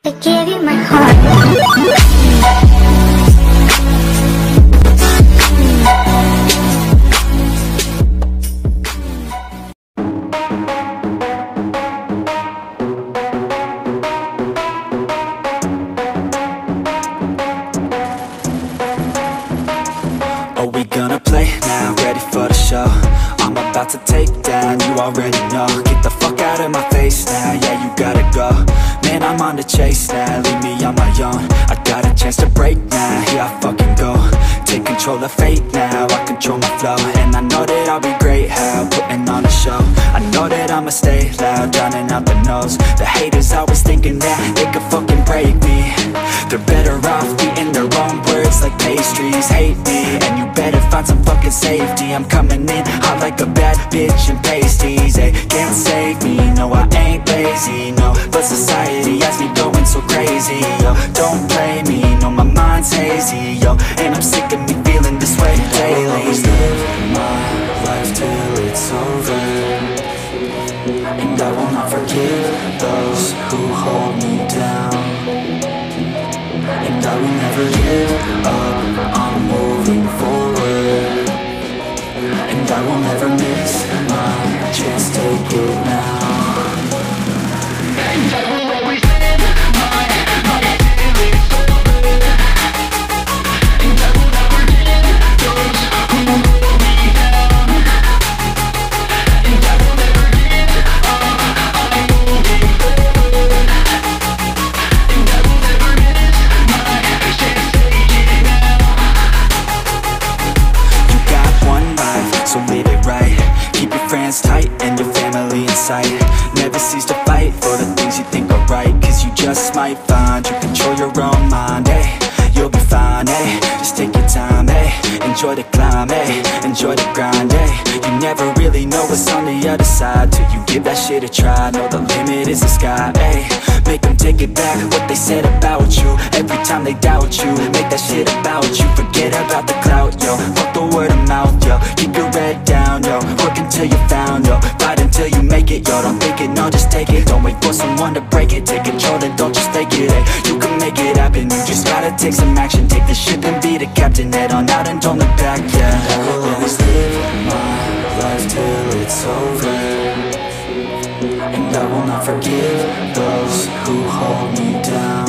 I gave you my heart. Are we gonna play now? Ready for the show? I'm about to take down, you already know. Get the fuck out of my face now, yeah, you gotta go. Man, I'm on the chase now, leave me on my own. I got a chance to break now, here I fucking go. Take control of fate now, I control my flow. And I know that I'll be great, how, putting on a show. I know that I'ma stay loud, drowning out the noise. The haters always thinking that they could fucking break me. They're better off eating their own words like pastries. Hate me, and you better find some fucking safety. I'm coming in hot like a bad bitch in pasties. They can't save me, no I ain't lazy, no. But society has me going so crazy, yo. Don't play me, no my mind's hazy, yo. And I'm sick of me feeling this way daily. I'll always live my life till it's over, and I will not forgive those who hold me down. And I will never give up, I'm moving forward. And I will never miss my chance, take it now. And I will always live my life till it's over, and I will never give those who hold me down. And I will never give up, I'm moving forward. And I will never miss my chance, take it now. You got one life, so live it right. Keep your friends tight and your family in sight. Never cease to fight for the things you think are right, cause you just might find you control your own mind, eh? You'll be fine, eh? Just take your time, eh? Enjoy the climb, eh? Enjoy the grind, eh? You never really know what's on the other side till you give that shit a try. Know the limit is the sky, eh? Make them take it back, what they said about you. Every time they doubt you, make that shit about you. Forget about the clout, yo. Fuck the word of mouth, yo. Keep your head down, yo. Work until you found, yo. Fight until you make it, yo. Don't think it, no, just take it. Don't wait for someone to break it. Take control and don't just take it, eh? You can make it happen, you just gotta take some action. Take the ship and be the captain. Head on out and don't look back, yeah. I will always live my life till it's over, and I will not forgive those who hold me down.